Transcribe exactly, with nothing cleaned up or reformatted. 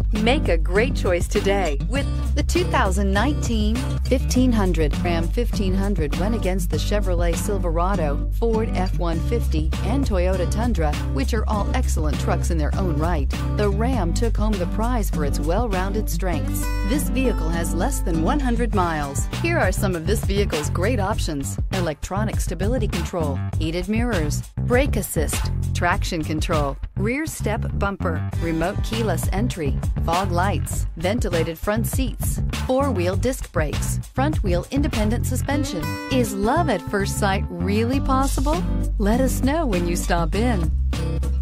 Make a great choice today with the two thousand nineteen fifteen hundred. Ram fifteen hundred went against the Chevrolet Silverado, Ford F one fifty, and Toyota Tundra, which are all excellent trucks in their own right. The Ram took home the prize for its well-rounded strengths. This vehicle has less than one hundred miles. Here are some of this vehicle's great options: electronic stability control, heated mirrors, brake assist, traction control, rear step bumper, remote keyless entry, fog lights, ventilated front seats, four-wheel disc brakes, front-wheel independent suspension. Is love at first sight really possible? Let us know when you stop in.